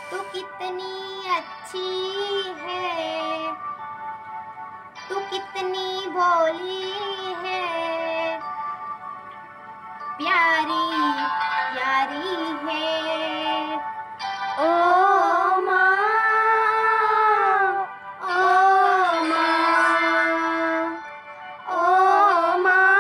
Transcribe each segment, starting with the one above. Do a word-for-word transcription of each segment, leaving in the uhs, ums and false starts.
तू कितनी अच्छी है, तू कितनी भोली है, प्यारी प्यारी है। ओ माँ, ओ माँ, ओ माँ,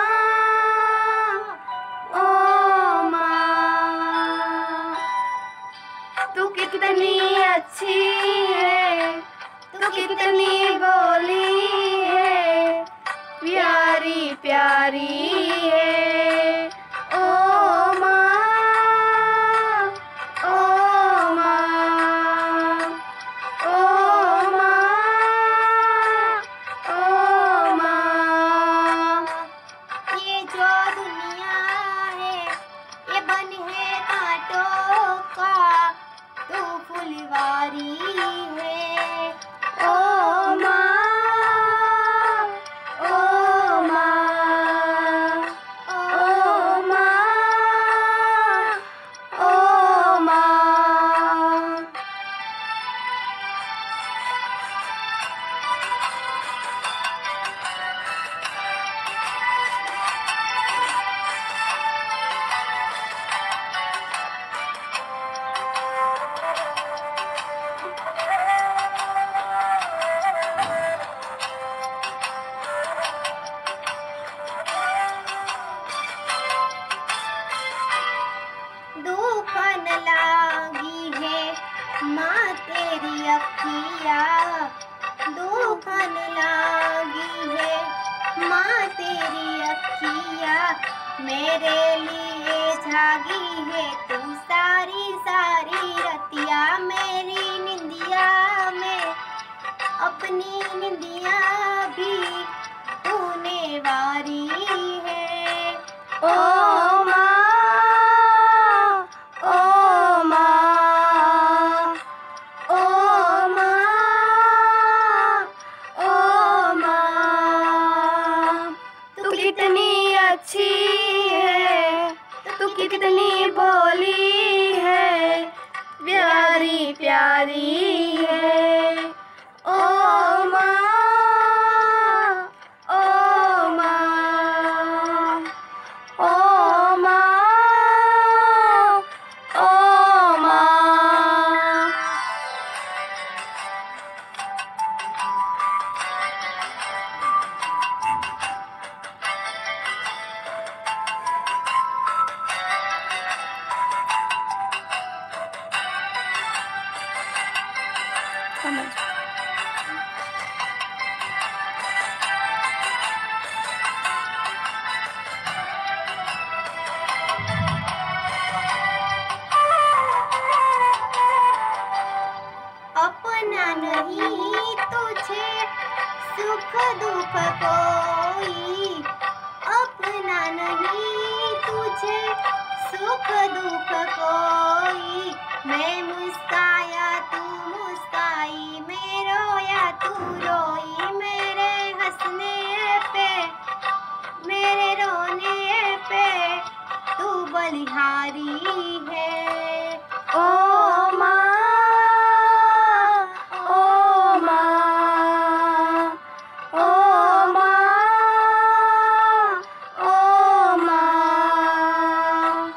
ओ माँ, तू कितनी अच्छी है, तू कितनी भोली है, प्यारी प्यारी है। ओ माँ, ओ माँ, ओ माँ, ओ माँ। ये जो दुनिया है ये बन है कांटों का, तू फुलवारी है। ओ माँ, ओ माँ, ओ माँ, ओ माँ। दुखन लागी है माँ तेरी अखिया, दुखन लागी है माँ तेरी अखिया, मेरे लिए जागी है तू सारी सारी रतिया, मेरी निंदिया में अपनी निंदिया भी तूने वारी है। ओ माँ, ओ माँ, ओ माँ, ओ माँ, तू कितनी अच्छी है, तू कितनी भोली है, प्यारी प्यारी है। ओ माँ, ओ माँ, ओ माँ, ओ माँ। अपना नहीं तुझे सुख दुख कोई, अपना नहीं तुझे सुख दुख कोई, मैं मुस्काया तू मुस्काई, मैं रोया तू रोई, मेरे हंसने पे मेरे रोने पे तू बलिहारी है। ओ माँ, ओ माँ, ओ माँ, ओ माँ।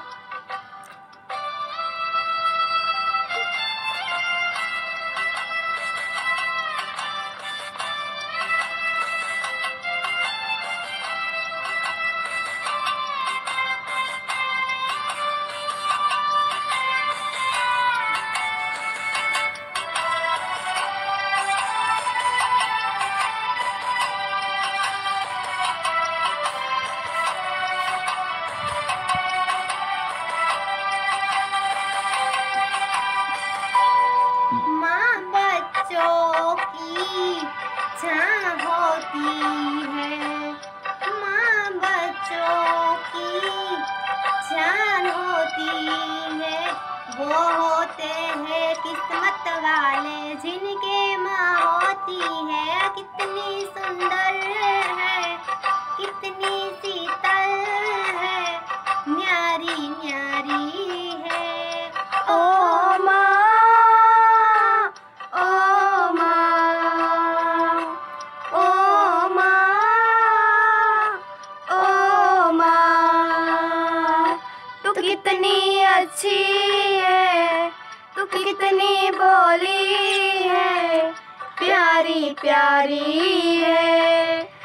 कितनी बोली है, प्यारी प्यारी है।